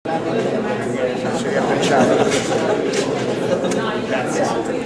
Grazie.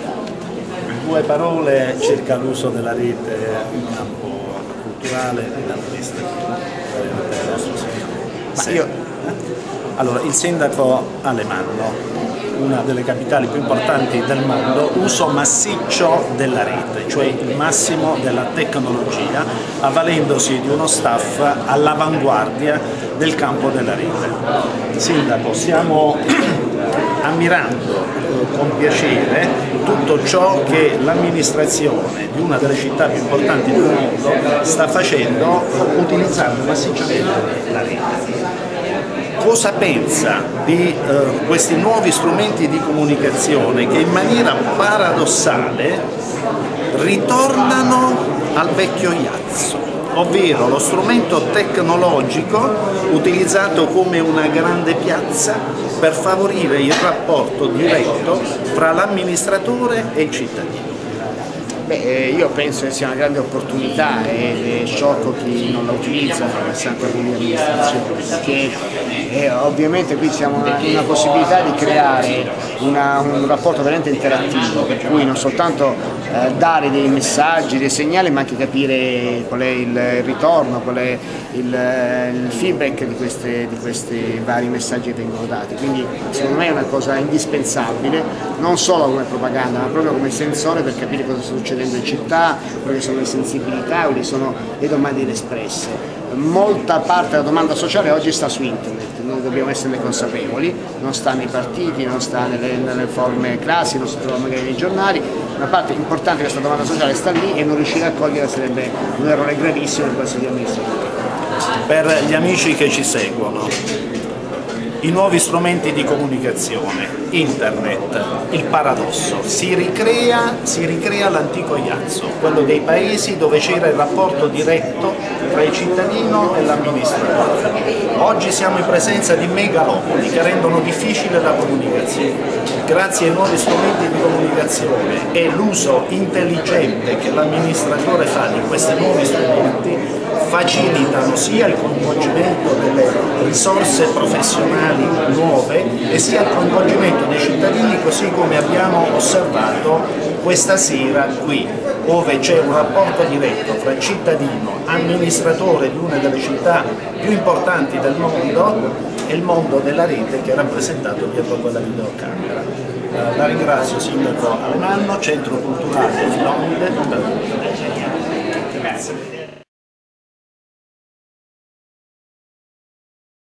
Due parole circa l'uso della rete in campo culturale ed amministrativo del nostro sindaco. Allora, il sindaco Alemanno, una delle capitali più importanti del mondo, uso massiccio della rete, cioè il massimo della tecnologia, avvalendosi di uno staff all'avanguardia del campo della rete. Sindaco, stiamo ammirando con piacere tutto ciò che l'amministrazione di una delle città più importanti del mondo sta facendo utilizzando massicciamente la rete. Cosa pensa di questi nuovi strumenti di comunicazione che in maniera paradossale ritornano al vecchio Iazzo, ovvero lo strumento tecnologico utilizzato come una grande piazza per favorire il rapporto diretto fra l'amministratore e il cittadino? Io penso che sia una grande opportunità ed è sciocco chi non la utilizza nella versante dell'amministrazione, perché ovviamente qui siamo in una possibilità di creare un rapporto veramente interattivo, per cui non soltanto dare dei messaggi, dei segnali, ma anche capire qual è il ritorno, qual è il feedback di questi vari messaggi che vengono dati. Quindi secondo me è una cosa indispensabile, non solo come propaganda, ma proprio come sensore per capire cosa sta succedendo in città, quelle che sono le sensibilità, quali sono le domande inespresse. Molta parte della domanda sociale oggi sta su internet, noi dobbiamo esserne consapevoli, non sta nei partiti, non sta nelle forme classiche, non si trova magari nei giornali. Una parte importante di questa domanda sociale sta lì e non riuscire a cogliere sarebbe un errore gravissimo per qualsiasi amministratore. Per gli amici che ci seguono, i nuovi strumenti di comunicazione, internet, il paradosso, si ricrea l'antico Iazzo, quello dei paesi dove c'era il rapporto diretto tra il cittadino e l'amministratore. Oggi siamo in presenza di megalopoli che rendono difficile la comunicazione. Grazie ai nuovi strumenti di comunicazione e l'uso intelligente che l'amministratore fa di questi nuovi strumenti, facilitano sia il coinvolgimento delle risorse professionali nuove e sia il coinvolgimento dei cittadini, così come abbiamo osservato questa sera qui, dove c'è un rapporto diretto tra cittadino, amministratore di una delle città più importanti del mondo e il mondo della rete che è rappresentato dietro quella videocamera. La ringrazio Sindaco Alemanno, Centro Culturale Filomide. Grazie.